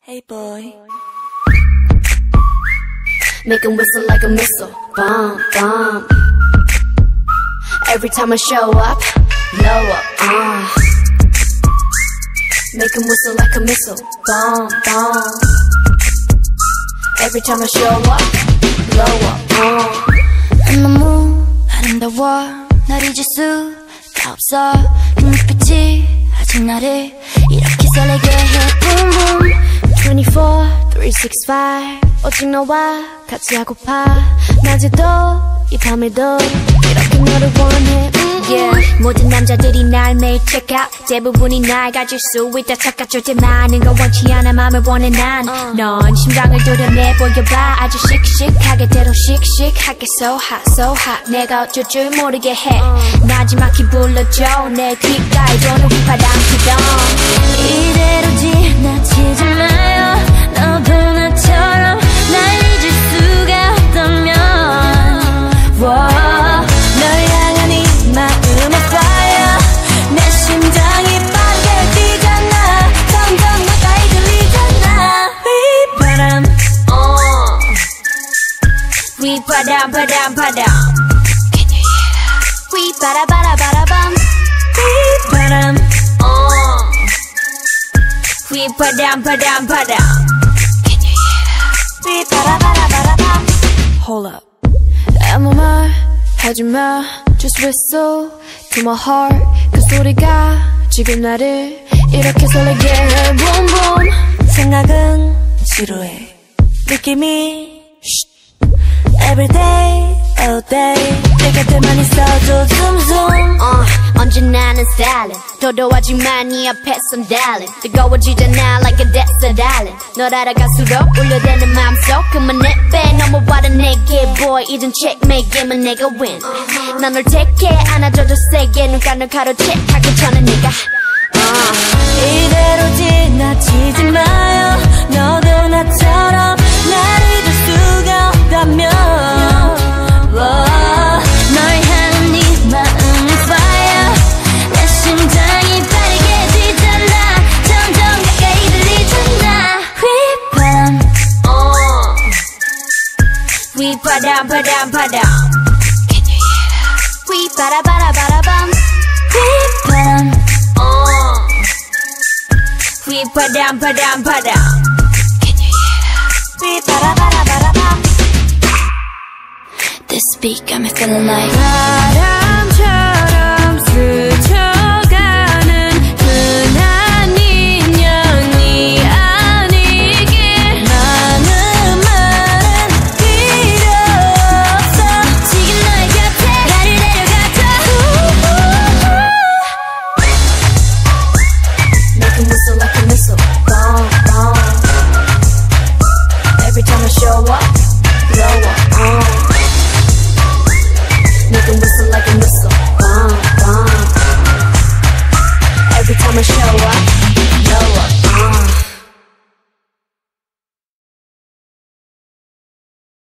Hey boy. Make him whistle like a missile. Bomb, bomb. Every time I show up, blow up. Make him whistle like a missile. Bomb, bomb. Every time I show up, blow up. 너무 아름다워 날 잊을 수가 없어 그 눈빛이 아직 나를 이렇게 설레게 해 Boom boom 24, 365 오직 너와 같이 하고파 낮에도 이 밤에도 이렇게 너를 원해 Yeah. 모든 남자들이 날 매일 check out 대부분이 날 가질 수 있다 착각 절대 많은 거 원치 않아 맘을 원해 난 넌 심장을 도려내 보여봐 아주 씩씩하게 대로 씩씩하게 so hot 내가 어쩔 줄 모르게 해 나지막히 불러줘 내 귓가에 도는 휘파람 피던 이대로 지나치지 마요 너도 나처럼 날 잊을 수가 없다면 바람 바람 바람 Can you hear? 휘 바라바라바라밤 휘 바람 휘 바람 바람 바람 Can you hear? 휘 바라바라바라밤 Hold up 아무 말 하지마 Just whistle to my heart 그 소리가 지금 나를 이렇게 설레게 해 Boom boom 생각은 지루해 느낌이 Every day, all day 내 곁에만 있어도 zoom zoom 언제나 난 stylin' 도도하지만 네 앞에선 darling 뜨거워지잖아 like a desert island 널 알아갈수록 울려대는 마음속 그만 내빼 넘어와라 내게 boy 이젠 checkmate 게임은 내가 win 난 널 take 해 안아줘도 세게 눈가를 가로채하기 전에 네가 이대로 지나치지 마요 너도 나처럼 날 잊을 수가 없다면 널 향한 네 마음은 fire 내 심장이 빠르게 뛰잖아 점점 가까이 들리잖아 휘바람 휘바람 바람 바람 Can you hear? 휘바라바라바라밤 휘바람 휘바람 바람 바람 Can you hear? 휘바라바라바라밤 This beat got me feeling like 바람처럼 스쳐가는 흔한 인연이 아니길 많은 말은 필요 없어 지금 너의 곁에 나를 데려가줘 Make him whistle like a missile Bomb, bomb Every time I show up